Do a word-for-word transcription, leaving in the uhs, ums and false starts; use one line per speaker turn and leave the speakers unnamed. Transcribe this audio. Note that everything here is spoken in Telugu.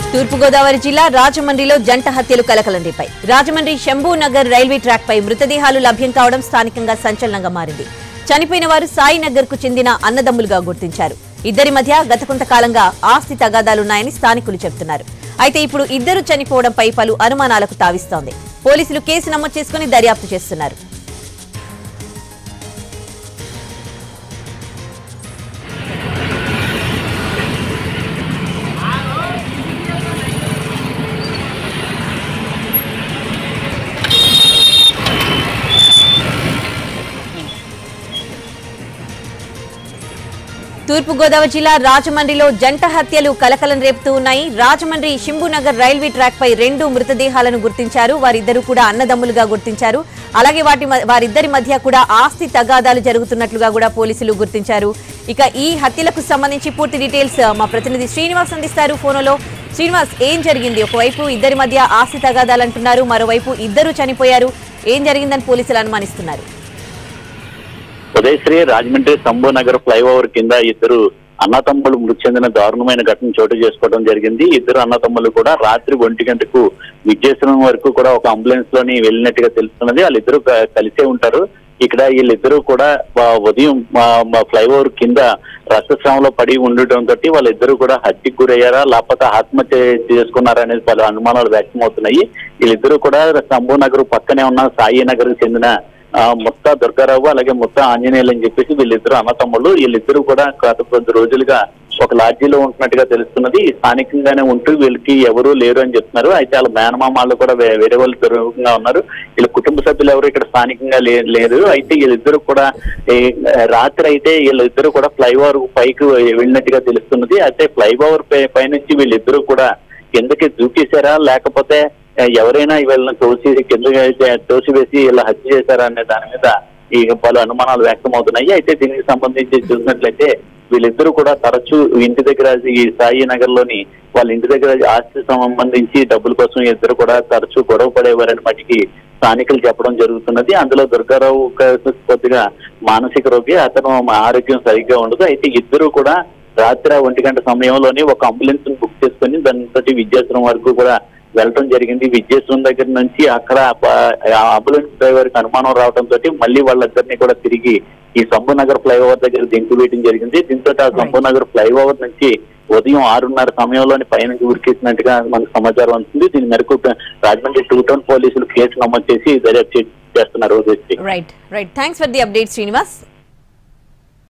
తూర్పుగోదావరి జిల్లా రాజమండ్రిలో జంట హత్యలు కలకలం రేపాయి. రాజమండ్రి శంభూ నగర్ రైల్వే ట్రాక్ పై మృతదేహాలు లభ్యం కావడం స్థానికంగా సంచలనంగా మారింది. చనిపోయిన వారు సాయి నగర్ కు చెందిన అన్నదమ్ములుగా గుర్తించారు. ఇద్దరి మధ్య గత కొంతకాలంగా ఆస్తి తగాదాలున్నాయని స్థానికులు చెబుతున్నారు. అయితే ఇప్పుడు ఇద్దరు చనిపోవడంపై పలు అనుమానాలకు తావిస్తోంది. పోలీసులు కేసు నమోదు చేసుకుని దర్యాప్తు చేస్తున్నారు. తూర్పుగోదావరి జిల్లా రాజమండ్రిలో జంట హత్యలు కలకలం రేపుతూ ఉన్నాయి. రాజమండ్రి శంభూనగర్ రైల్వే ట్రాక్ పై రెండు మృతదేహాలను గుర్తించారు. వారిద్దరూ కూడా అన్నదమ్ములుగా గుర్తించారు. అలాగే వాటి వారిద్దరి మధ్య కూడా ఆస్తి తగాదాలు జరుగుతున్నట్లుగా కూడా పోలీసులు గుర్తించారు. ఇక ఈ హత్యలకు సంబంధించి పూర్తి డీటెయిల్స్ మా ప్రతినిధి శ్రీనివాస్ అందిస్తారు ఫోన్లో. శ్రీనివాస్, ఏం జరిగింది? ఒకవైపు ఇద్దరి మధ్య ఆస్తి తగాదాలు అంటున్నారు, మరోవైపు ఇద్దరు చనిపోయారు. ఏం జరిగిందని పోలీసులు అనుమానిస్తున్నారు?
ఉదయశ్రీ రాజమండ్రి శంభూ నగర్ ఫ్లైఓవర్ కింద ఇద్దరు అన్నతమ్ములు మృతి చెందిన దారుణమైన ఘటన చోటు చేసుకోవడం జరిగింది. ఇద్దరు అన్నతమ్ములు కూడా రాత్రి ఒంటి గంటకు విద్యేశ్వరం వరకు కూడా ఒక అంబులెన్స్ లోని వెళ్ళినట్టుగా తెలుస్తున్నది. వాళ్ళిద్దరూ కలిసే ఉంటారు. ఇక్కడ వీళ్ళిద్దరూ కూడా ఉదయం ఫ్లైఓవర్ కింద రక్తస్రావంలో పడి ఉండటంతో వాళ్ళిద్దరూ కూడా హత్యకు గురయ్యారా లేకపోతే ఆత్మహత్య చేసుకున్నారా అనేది పలు అనుమానాలు వ్యక్తమవుతున్నాయి. వీళ్ళిద్దరూ కూడా శంభూ నగర్ పక్కనే ఉన్న సాయి నగర్ కు చెందిన ముత్తా దుర్గారావు అలాగే ముత్తా ఆంజనేయులు అని చెప్పేసి వీళ్ళిద్దరు అన్నతమ్ముళ్ళు. వీళ్ళిద్దరూ కూడా గత కొద్ది రోజులుగా ఒక లాడ్జీలో ఉంటున్నట్టుగా తెలుస్తున్నది. స్థానికంగానే ఉంటూ వీళ్ళకి ఎవరూ లేరు అని చెప్తున్నారు. అయితే వాళ్ళ మేనమామాళ్ళు కూడా వేరే వాళ్ళు దూరంగా ఉన్నారు. వీళ్ళ కుటుంబ సభ్యులు ఎవరు ఇక్కడ స్థానికంగా లేదు. అయితే వీళ్ళిద్దరు కూడా రాత్రి అయితే వీళ్ళిద్దరు కూడా ఫ్లైఓవర్ పైకి వెళ్ళినట్టుగా తెలుస్తున్నది. అయితే ఫ్లైఓవర్ పై నుంచి వీళ్ళిద్దరూ కూడా కిందకి దూకేశారా లేకపోతే ఎవరైనా వీళ్ళని తోసి కింద తోసివేసి ఇలా హత్య చేశారా అనే దాని మీద ఈ పలు అనుమానాలు వ్యక్తమవుతున్నాయి. అయితే దీనికి సంబంధించి చూసినట్లయితే వీళ్ళిద్దరూ కూడా తరచూ ఇంటి దగ్గర ఈ సాయి నగర్ లోని వాళ్ళ ఇంటి దగ్గర ఆస్తి సంబంధించి డబ్బుల కోసం ఇద్దరు కూడా తరచూ గొడవ పడేవారని మటుకి స్థానికులు చెప్పడం జరుగుతున్నది. అందులో దుర్గారావు కొద్దిగా మానసిక రోగి, అతను ఆరోగ్యం సరిగ్గా ఉండదు. అయితే ఇద్దరు కూడా రాత్రి ఒంటి గంట సమయంలోని ఒక అంబులెన్స్ బుక్ చేసుకుని దాని విద్యాశ్రమం వరకు కూడా వెళ్ళడం జరిగింది. విద్యాశ్రమం దగ్గర నుంచి అక్కడ అంబులెన్స్ డ్రైవర్ కి అనుమానం రావడంతో మళ్ళీ వాళ్ళిద్దరిని కూడా తిరిగి ఈ శంభూ నగర్ ఫ్లైఓవర్ దగ్గర దింపు వేయడం జరిగింది. దీంతో ఆ శంభూ నగర్ ఫ్లైఓవర్ నుంచి ఉదయం ఆరున్నర సమయంలోని పైనుంచి ఉరికేసినట్టుగా మనకు సమాచారం అందుతుంది. దీని మేరకు రాజమండ్రి టూ టౌన్ పోలీసులు కేసు నమోదు చేసి దర్యాప్తు చేస్తున్నారు.
Right right thanks for the update Srinivas.